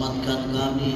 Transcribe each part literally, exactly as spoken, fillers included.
selamatkan kami.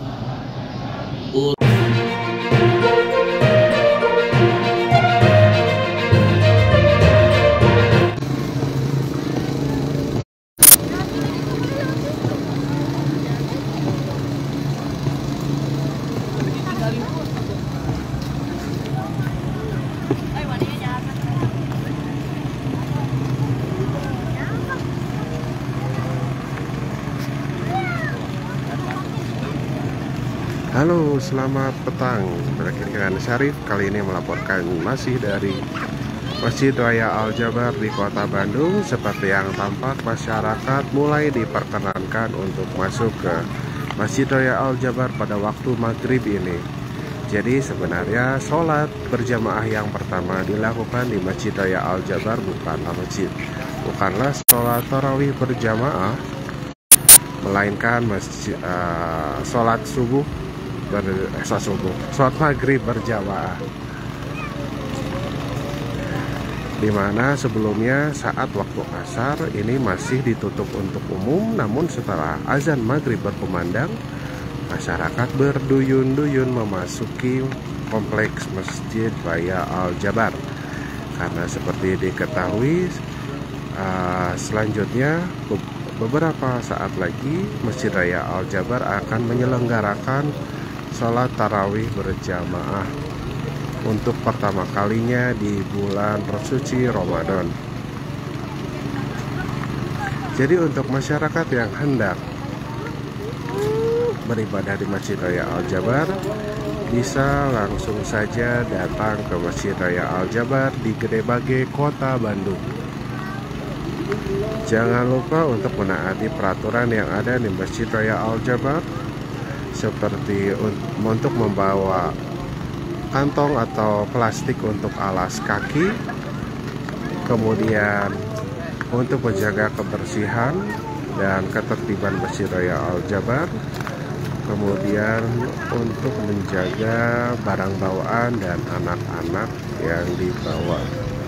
Halo, selamat petang. Berkait dengan Syarif, kali ini melaporkan masih dari Masjid Raya Al-Jabar di Kota Bandung. Seperti yang tampak, masyarakat mulai diperkenankan untuk masuk ke Masjid Raya Al-Jabar pada waktu maghrib ini. Jadi sebenarnya sholat berjamaah yang pertama dilakukan di Masjid Raya Al-Jabar bukanlah masjid, bukanlah sholat tarawih berjamaah, melainkan masjid, uh, sholat subuh ber, eh, sholat subuh, sholat maghrib berjamaah. Dimana sebelumnya saat waktu asar ini masih ditutup untuk umum, namun setelah azan maghrib berkumandang, masyarakat berduyun-duyun memasuki kompleks Masjid Raya Al-Jabar. Karena seperti diketahui, uh, selanjutnya beberapa saat lagi Masjid Raya Al-Jabar akan menyelenggarakan sholat tarawih berjamaah untuk pertama kalinya di bulan suci Ramadan. Jadi untuk masyarakat yang hendak beribadah di Masjid Raya Al-Jabar bisa langsung saja datang ke Masjid Raya Al-Jabar di Gede Bage, Kota Bandung. Jangan lupa untuk menaati peraturan yang ada di Masjid Raya Al-Jabar, seperti untuk membawa kantong atau plastik untuk alas kaki, kemudian untuk menjaga kebersihan dan ketertiban Masjid Raya Al-Jabar, kemudian untuk menjaga barang bawaan dan anak-anak yang dibawa.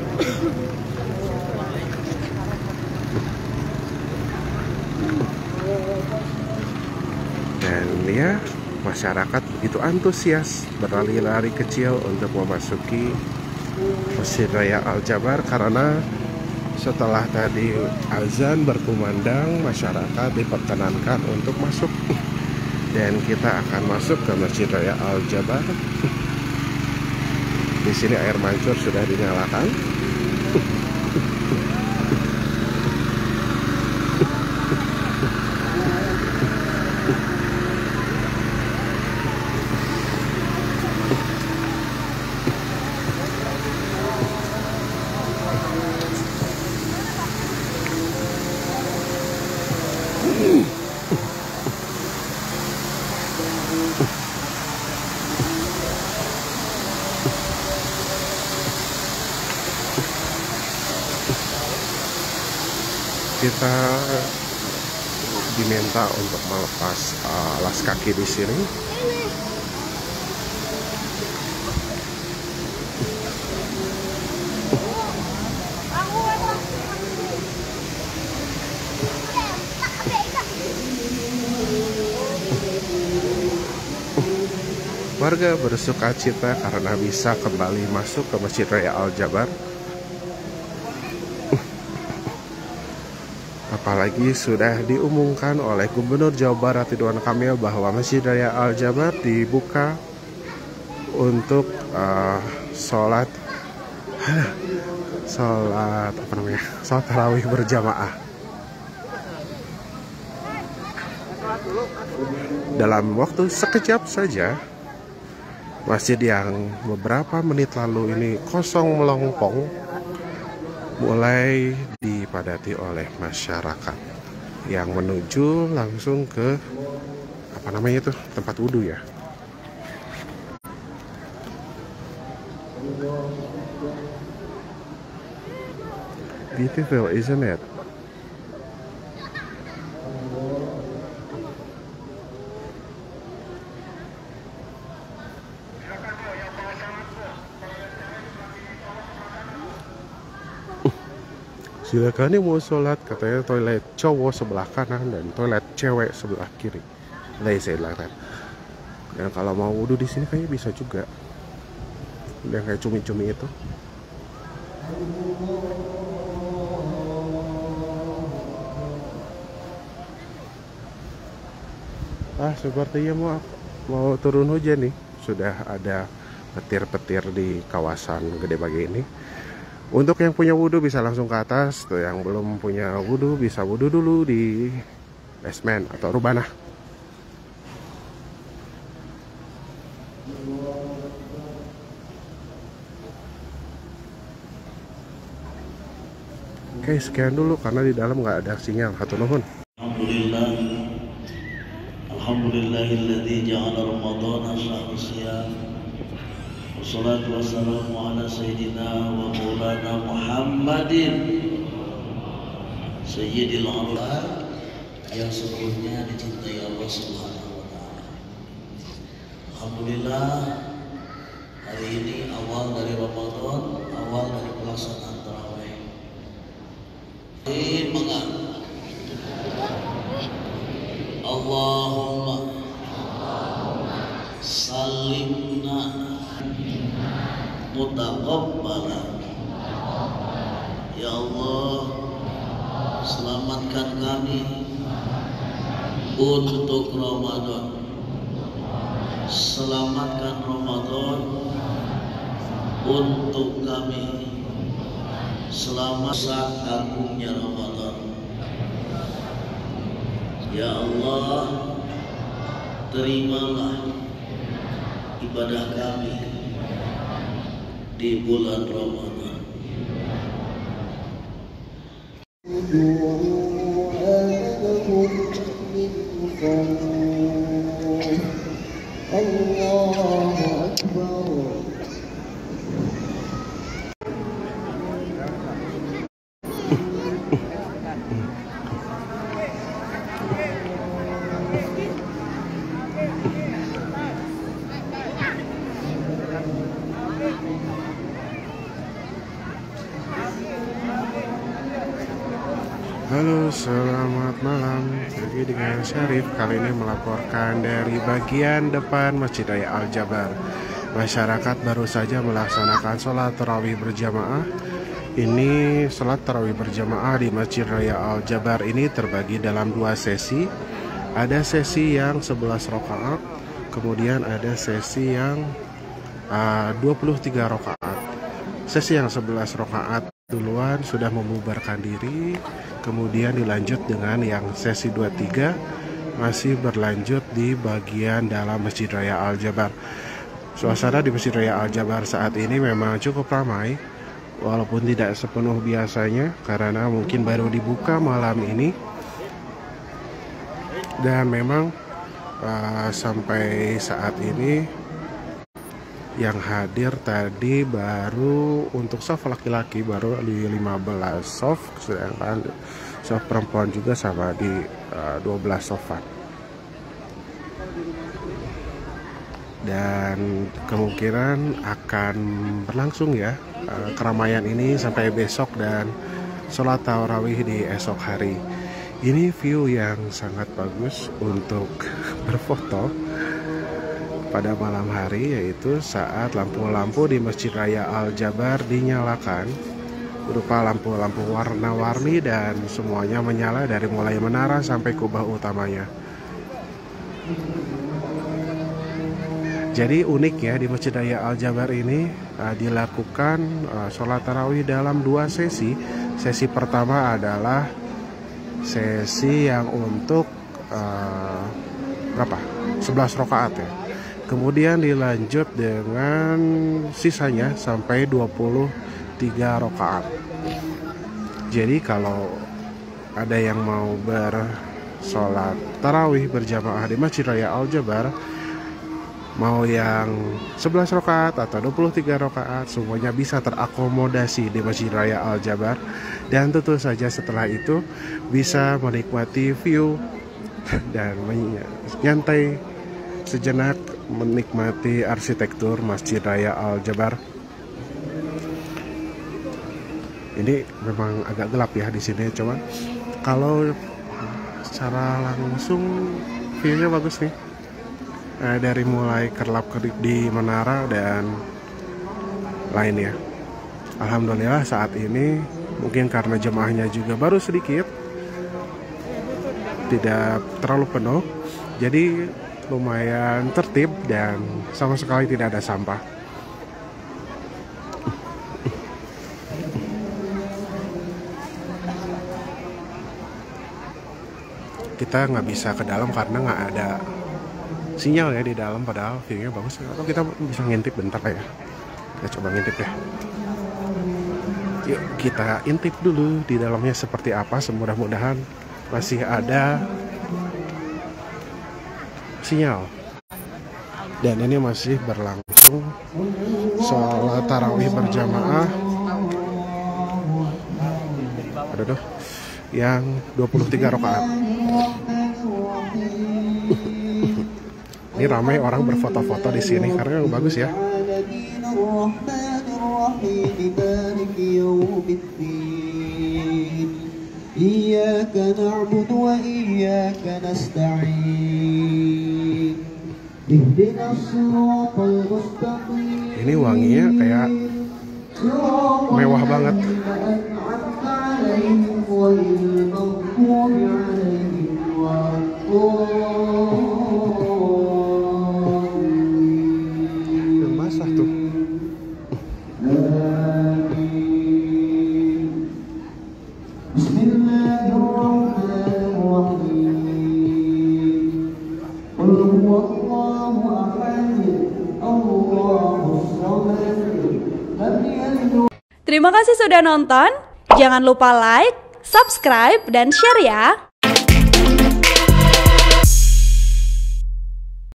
Dan ya, masyarakat begitu antusias berlari-lari kecil untuk memasuki Masjid Raya Al-Jabar, karena setelah tadi azan berkumandang, masyarakat diperkenankan untuk masuk. Dan kita akan masuk ke Masjid Raya Al-Jabar. Di sini air mancur sudah dinyalakan. Kita diminta untuk melepas uh, alas kaki di sini. Warga bersuka cita karena bisa kembali masuk ke Masjid Raya Al-Jabar. Apalagi sudah diumumkan oleh Gubernur Jawa Barat Ridwan Kamil bahwa Masjid Raya Al-Jabar dibuka untuk uh, sholat sholat apa namanya sholat tarawih berjamaah. Dalam waktu sekejap saja, masjid yang beberapa menit lalu ini kosong melompong mulai dipadati oleh masyarakat yang menuju langsung ke apa namanya itu, tempat wudhu ya. Beautiful, isn't it? Silakan nih mau sholat, katanya toilet cowok sebelah kanan dan toilet cewek sebelah kiri. Lazy Island. Dan kalau mau wudhu di sini kayaknya bisa juga. Yang kayak cumi-cumi itu. Ah, sepertinya mau mau turun hujan nih. Sudah ada petir-petir di kawasan gede bagi ini. Untuk yang punya wudhu bisa langsung ke atas. Tuh yang belum punya wudhu bisa wudhu dulu di basement atau rubana. Oke, sekian dulu karena di dalam nggak ada sinyal. Hatur nuhun. Alhamdulillah, Alhamdulillahilladzi ja'ala Ramadhana syahra siyam. Wassalatu wassalamu ala sayyidina wa maulana Muhammadin Sayyidil Arwah yang seluruhnya dicintai Allah Subhanahu wa taala. Alhamdulillah, hari ini awal dari Ramadan, awal dari pelaksanaan tarawih. Semangat. Allahumma salimna mutaqabbala. Ya Allah, selamatkan kami untuk Ramadan. Selamatkan Ramadan untuk kami. Selamat saat agungnya Ramadan. Ya Allah, terimalah ibadah kami di bulan Ramadan. Allahu Akbar. Halo, selamat malam. Jadi dengan Syarif kali ini melaporkan dari bagian depan Masjid Raya Al Jabar. Masyarakat baru saja melaksanakan sholat tarawih berjamaah. Ini sholat tarawih berjamaah di Masjid Raya Al Jabar ini terbagi dalam dua sesi. Ada sesi yang sebelas rakaat, kemudian ada sesi yang uh, dua puluh tiga rakaat. Sesi yang sebelas rakaat duluan sudah membubarkan diri, kemudian dilanjut dengan yang sesi dua puluh tiga masih berlanjut di bagian dalam Masjid Raya Al Jabar. Suasana di Masjid Raya Al Jabar saat ini memang cukup ramai, walaupun tidak sepenuh biasanya karena mungkin baru dibuka malam ini. Dan memang uh, sampai saat ini yang hadir tadi baru untuk soft laki-laki baru di lima belas soft, sedangkan soft perempuan juga sama di uh, dua belas sofan. Dan kemungkinan akan berlangsung ya uh, keramaian ini sampai besok dan sholat tarawih di esok hari. Ini view yang sangat bagus untuk berfoto pada malam hari, yaitu saat lampu-lampu di Masjid Raya Al Jabar dinyalakan berupa lampu-lampu warna-warni dan semuanya menyala dari mulai menara sampai kubah utamanya. Jadi unik ya, di Masjid Raya Al Jabar ini uh, dilakukan uh, sholat tarawih dalam dua sesi. Sesi pertama adalah sesi yang untuk uh, berapa? sebelas rakaat ya. Kemudian dilanjut dengan sisanya sampai dua puluh tiga rakaat. Jadi kalau ada yang mau bersolat tarawih berjamaah di Masjid Raya Al Jabar, mau yang sebelas rakaat atau dua puluh tiga rakaat, semuanya bisa terakomodasi di Masjid Raya Al Jabar. Dan tentu saja setelah itu bisa menikmati view dan menyantai sejenak, menikmati arsitektur Masjid Raya Al Jabar. Ini memang agak gelap ya di sini, cuman kalau secara langsung view-nya bagus nih. Eh, dari mulai kerlap-kerip di menara dan lainnya. Alhamdulillah saat ini mungkin karena jemaahnya juga baru sedikit, tidak terlalu penuh, jadi lumayan tertib dan sama sekali tidak ada sampah. Kita nggak bisa ke dalam karena nggak ada sinyal ya di dalam, padahal view-nya bagus. Atau kita bisa ngintip bentar ya. Kita coba ngintip ya. Yuk kita intip dulu di dalamnya seperti apa. Semudah-mudahan masih ada sinyal. Dan ini masih berlangsung sholat tarawih berjamaah. Ada tuh yang dua puluh tiga rakaat. Ini ramai orang berfoto-foto di sini karena bagus ya. Ini wanginya kayak mewah banget. Yang basah tuh. Terima kasih sudah nonton. Jangan lupa like, subscribe, dan share ya.